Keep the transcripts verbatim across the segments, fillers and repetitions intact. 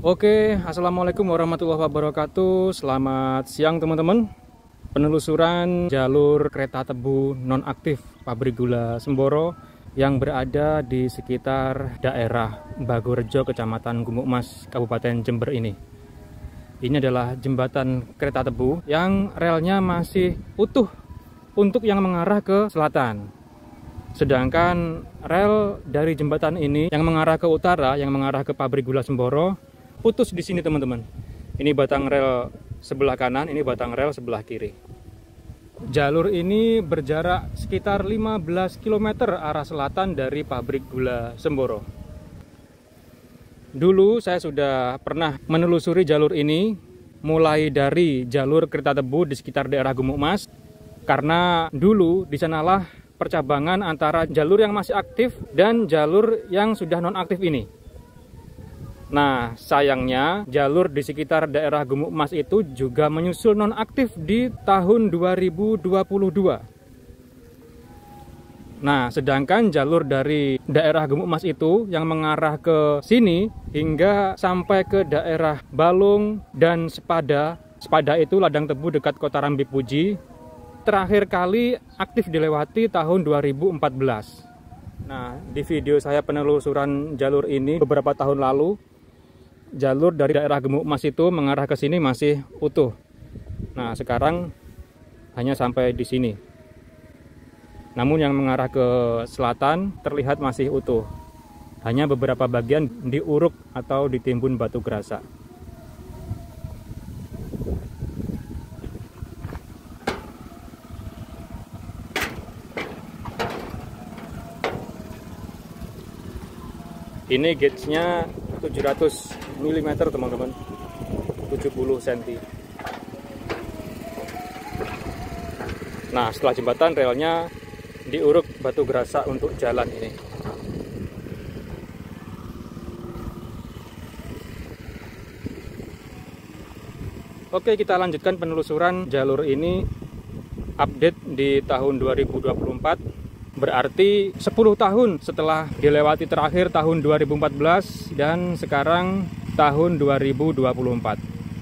Oke, assalamualaikum warahmatullahi wabarakatuh. Selamat siang teman-teman. Penelusuran jalur kereta tebu nonaktif pabrik gula Semboro yang berada di sekitar daerah Bagorejo, Kecamatan Gumukmas, Kabupaten Jember ini. Ini adalah jembatan kereta tebu yang relnya masih utuh untuk yang mengarah ke selatan. Sedangkan rel dari jembatan ini yang mengarah ke utara, yang mengarah ke pabrik gula Semboro, putus di sini teman-teman. Ini batang rel sebelah kanan, ini batang rel sebelah kiri. Jalur ini berjarak sekitar lima belas kilometer arah selatan dari pabrik gula Semboro. Dulu saya sudah pernah menelusuri jalur ini, mulai dari jalur kereta tebu di sekitar daerah Gumukmas, karena dulu di sanalah percabangan antara jalur yang masih aktif dan jalur yang sudah nonaktif ini. Nah, sayangnya jalur di sekitar daerah Gumukmas itu juga menyusul nonaktif di tahun dua ribu dua puluh dua. Nah, sedangkan jalur dari daerah Gumukmas itu yang mengarah ke sini hingga sampai ke daerah Balung dan Sepada. Sepada itu ladang tebu dekat Kota Rambi Puji. Terakhir kali aktif dilewati tahun dua ribu empat belas. Nah, di video saya penelusuran jalur ini beberapa tahun lalu, jalur dari daerah Gumukmas itu mengarah ke sini masih utuh. Nah, sekarang hanya sampai di sini. Namun yang mengarah ke selatan terlihat masih utuh. Hanya beberapa bagian diuruk atau ditimbun batu gerasa. Ini gauge-nya tujuh ratus milimeter teman-teman, tujuh puluh sentimeter. Nah, setelah jembatan relnya diuruk batu gerasa untuk jalan ini. Oke, kita lanjutkan penelusuran jalur ini. Update di tahun dua ribu dua puluh empat. Berarti sepuluh tahun setelah dilewati terakhir tahun dua ribu empat belas dan sekarang tahun dua ribu dua puluh empat.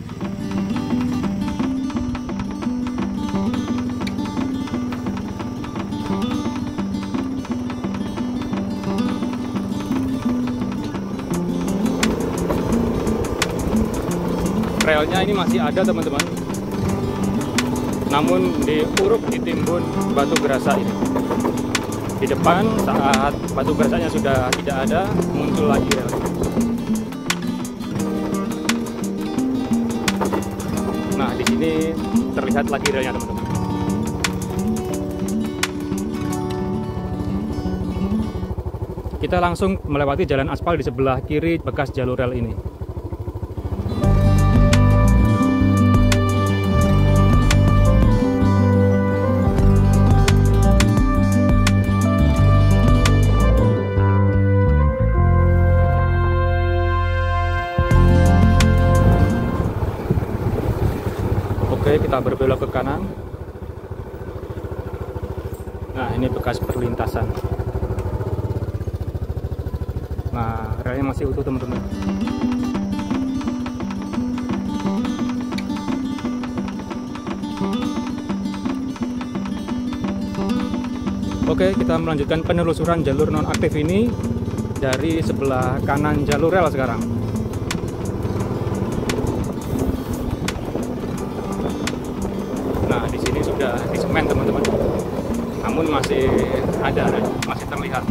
Relnya ini masih ada teman-teman. Namun diuruk ditimbun batu gerasa ini. Di depan saat batu gerasanya sudah tidak ada, muncul lagi rel. Nah, di sini terlihat lagi relnya teman-teman. Kita langsung melewati jalan aspal di sebelah kiri bekas jalur rel ini. Oke, kita berbelok ke kanan. Nah, ini bekas perlintasan. Nah, relnya masih utuh teman-teman. Oke, kita melanjutkan penelusuran jalur nonaktif ini dari sebelah kanan jalur rel sekarang. Nah, di sini sudah disemen teman-teman, namun masih ada, masih terlihat.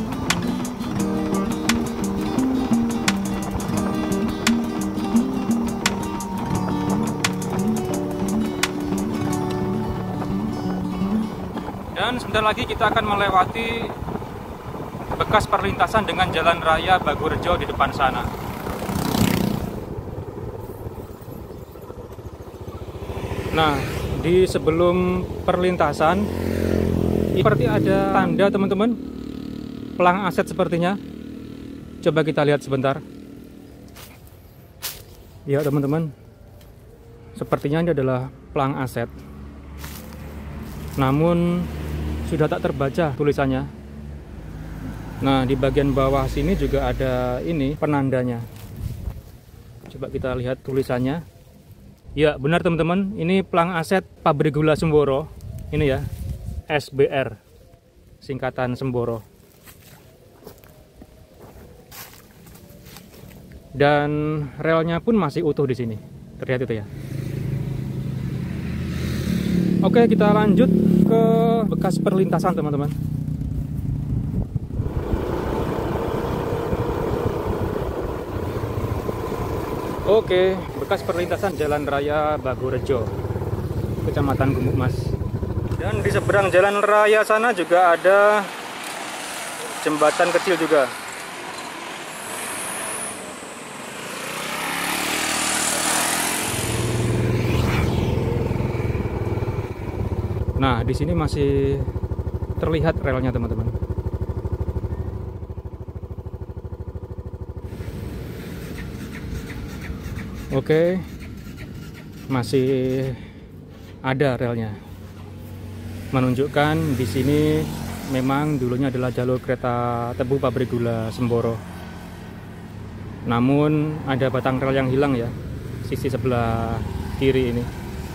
Dan sebentar lagi kita akan melewati bekas perlintasan dengan jalan raya Bagorejo di depan sana. Nah, di sebelum perlintasan seperti ada tanda teman-teman, pelang aset sepertinya. Coba kita lihat sebentar. Ya teman-teman, sepertinya ini adalah pelang aset. Namun sudah tak terbaca tulisannya. Nah, di bagian bawah sini juga ada ini penandanya. Coba kita lihat tulisannya. Ya benar teman-teman, ini pelang aset Pabrik Gula Semboro. Ini ya, S B R, singkatan Semboro. Dan relnya pun masih utuh di sini, terlihat itu ya. Oke, kita lanjut ke bekas perlintasan teman-teman. Oke, bekas perlintasan Jalan Raya Bagorejo, Kecamatan Gumuk Mas. Dan di seberang jalan raya sana juga ada jembatan kecil juga. Nah, di sini masih terlihat relnya teman-teman. Oke, masih ada relnya. Menunjukkan di sini memang dulunya adalah jalur kereta tebu Pabrik Gula Semboro. Namun ada batang rel yang hilang ya, sisi sebelah kiri ini.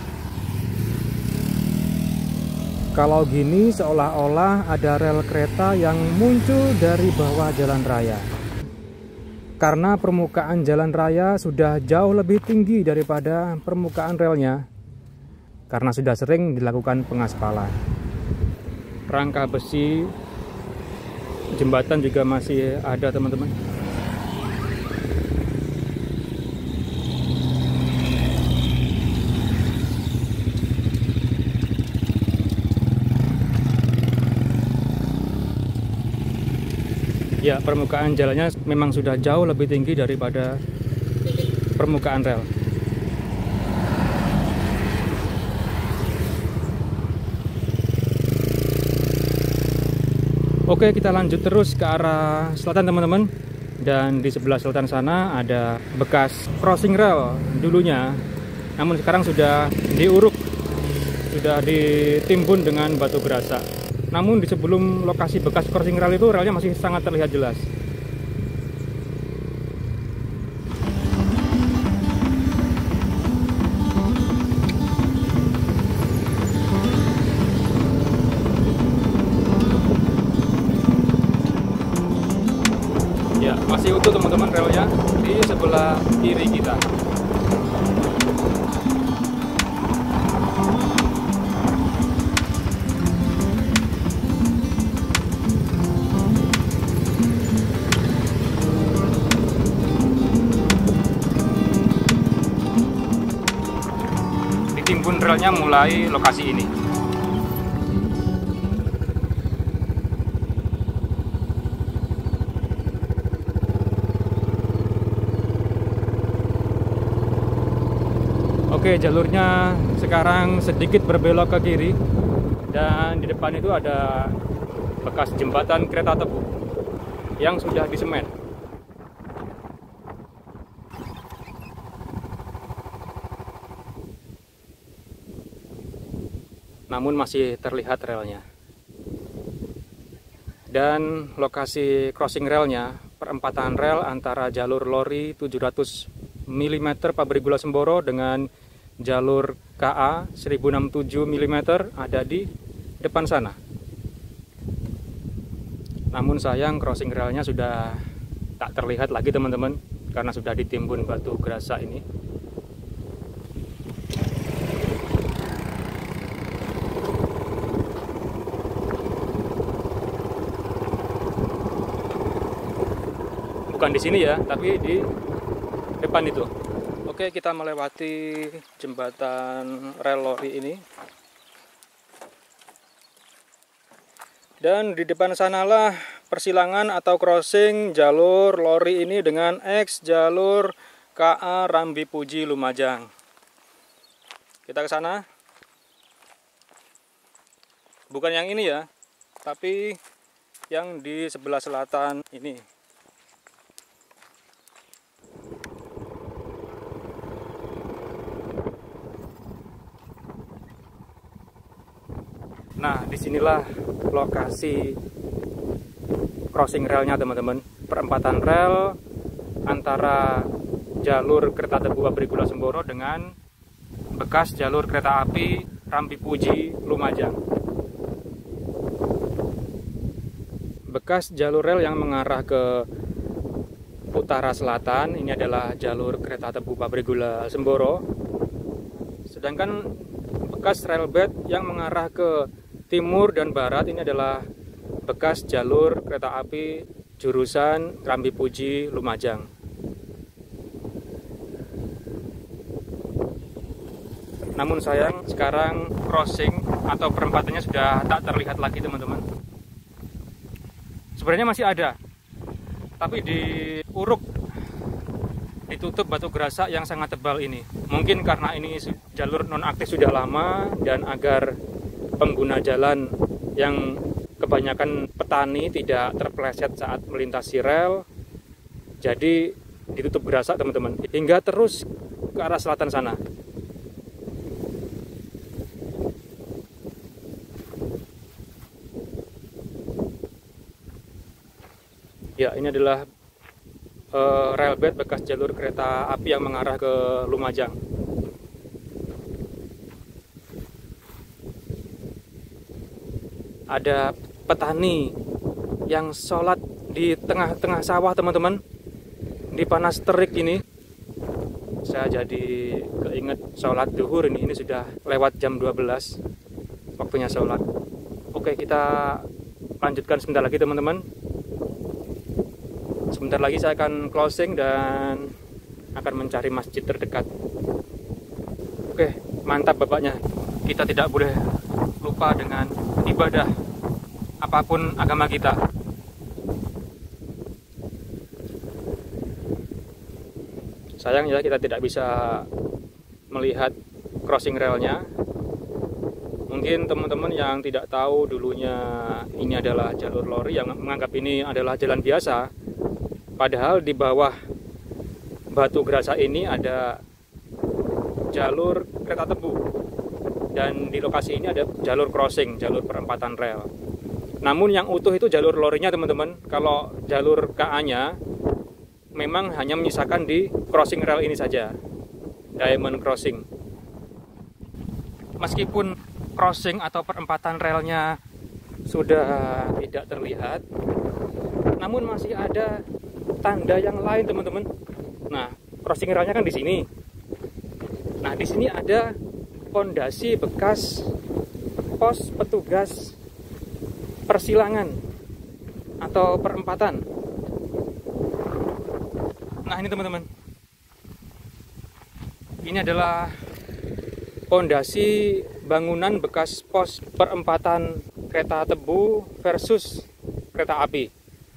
Kalau gini seolah-olah ada rel kereta yang muncul dari bawah jalan raya. Karena permukaan jalan raya sudah jauh lebih tinggi daripada permukaan relnya, karena sudah sering dilakukan pengaspalan. Rangka besi jembatan juga masih ada teman-teman. Ya, permukaan jalannya memang sudah jauh lebih tinggi daripada permukaan rel. Oke, kita lanjut terus ke arah selatan teman-teman. Dan di sebelah selatan sana ada bekas crossing rail dulunya, namun sekarang sudah diuruk, sudah ditimbun dengan batu gerasa. Namun di sebelum lokasi bekas crossing rail itu relnya masih sangat terlihat jelas. Ya, masih utuh teman-teman relnya di sebelah kiri kita. Ditimbun relnya mulai lokasi ini. Oke, jalurnya sekarang sedikit berbelok ke kiri, dan di depan itu ada bekas jembatan kereta tebu yang sudah disemen. Namun masih terlihat relnya. Dan lokasi crossing relnya, perempatan rel antara jalur lori tujuh ratus milimeter Pabrik Gula Semboro dengan jalur K A seribu enam puluh tujuh milimeter ada di depan sana. Namun sayang crossing relnya sudah tak terlihat lagi teman-teman, karena sudah ditimbun batu gerasa ini. Bukan di sini ya, tapi di depan itu. Oke, kita melewati jembatan rel lori ini. Dan di depan sanalah persilangan atau crossing jalur lori ini dengan X jalur K A Rambi Puji Lumajang. Kita ke sana. Bukan yang ini ya, tapi yang di sebelah selatan ini. Nah, disinilah lokasi crossing relnya teman-teman. Perempatan rel antara jalur kereta tebu Pabrik Gula Semboro dengan bekas jalur kereta api Rambi Puji Lumajang. Bekas jalur rel yang mengarah ke utara selatan ini adalah jalur kereta tebu Pabrik Gula Semboro. Sedangkan bekas rel bed yang mengarah ke timur dan barat ini adalah bekas jalur kereta api jurusan Rambi Puji Lumajang. Namun sayang sekarang crossing atau perempatannya sudah tak terlihat lagi teman-teman. Sebenarnya masih ada, tapi di uruk ditutup batu gerasak yang sangat tebal ini. Mungkin karena ini jalur nonaktif sudah lama dan agar pengguna jalan yang kebanyakan petani tidak terpeleset saat melintasi rel, jadi ditutup gerasak teman-teman, hingga terus ke arah selatan sana. Ya, ini adalah uh, rel bed bekas jalur kereta api yang mengarah ke Lumajang. Ada petani yang sholat di tengah-tengah sawah teman-teman, di panas terik ini. Saya jadi keinget sholat duhur ini, ini sudah lewat jam dua belas waktunya sholat. Oke, kita lanjutkan sebentar lagi teman-teman. Sebentar lagi saya akan closing dan akan mencari masjid terdekat. Oke, mantap bapaknya. Kita tidak boleh lupa dengan ibadah apapun agama kita. Sayang ya, kita tidak bisa melihat crossing railnya. Mungkin teman-teman yang tidak tahu dulunya ini adalah jalur lori, yang menganggap ini adalah jalan biasa. Padahal di bawah batu gerasak ini ada jalur kereta tebu. Dan di lokasi ini ada jalur crossing, jalur perempatan rel. Namun yang utuh itu jalur lorinya teman-teman. Kalau jalur K A-nya memang hanya menyisakan di crossing rel ini saja, diamond crossing. Meskipun crossing atau perempatan relnya sudah tidak terlihat, namun masih ada tanda yang lain teman-teman. Nah, crossing relnya kan di sini. Nah, di sini ada pondasi bekas pos petugas persilangan atau perempatan. Nah, ini teman-teman, ini adalah pondasi bangunan bekas pos perempatan kereta tebu versus kereta api.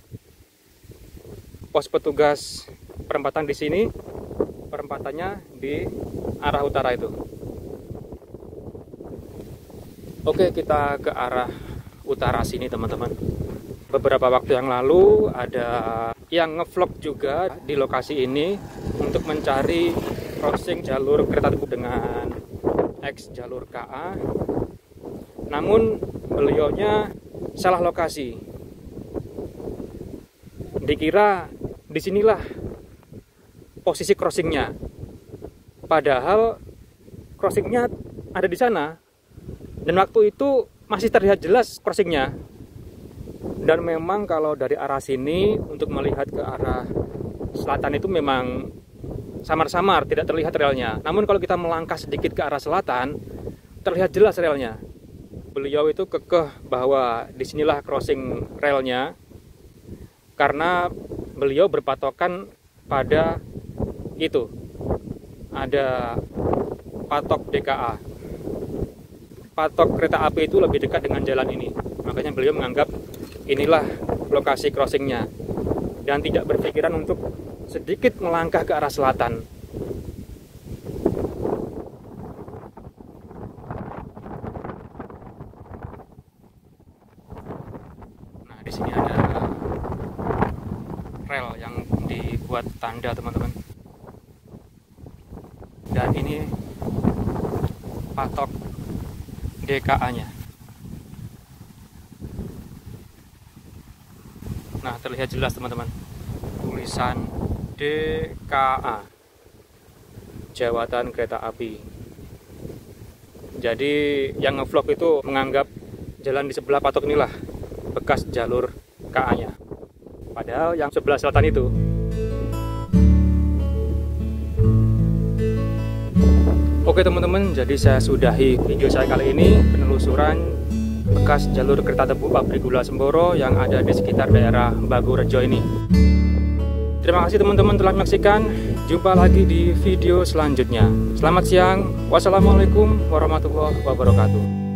Pos petugas perempatan di sini, perempatannya di arah utara itu. Oke, kita ke arah utara sini teman-teman. Beberapa waktu yang lalu ada yang ngevlog juga di lokasi ini untuk mencari crossing jalur kereta tebu dengan X jalur K A. Namun beliaunya salah lokasi. Dikira disinilah posisi crossingnya. Padahal crossingnya ada di sana. Dan waktu itu masih terlihat jelas crossingnya. Dan memang kalau dari arah sini untuk melihat ke arah selatan itu memang samar-samar, tidak terlihat relnya. Namun kalau kita melangkah sedikit ke arah selatan, terlihat jelas relnya. Beliau itu kekeh bahwa disinilah crossing relnya, karena beliau berpatokan pada itu. Ada patok D K A. Patok kereta api itu lebih dekat dengan jalan ini. Makanya beliau menganggap inilah lokasi crossingnya. Dan tidak berpikiran untuk sedikit melangkah ke arah selatan. Nah, di sini ada rel yang dibuat tanda teman-teman. Dan ini patok D K A-nya. Nah, terlihat jelas teman-teman, tulisan D K A. jawatan kereta api. Jadi yang ngevlog itu menganggap jalan di sebelah patok inilah bekas jalur K A-nya. Padahal yang sebelah selatan itu. Oke teman-teman, jadi saya sudahi video saya kali ini penelusuran bekas jalur kereta tebu pabrik gula Semboro yang ada di sekitar daerah Bagorejo ini. Terima kasih teman-teman telah menyaksikan. Jumpa lagi di video selanjutnya. Selamat siang. Wassalamualaikum warahmatullahi wabarakatuh.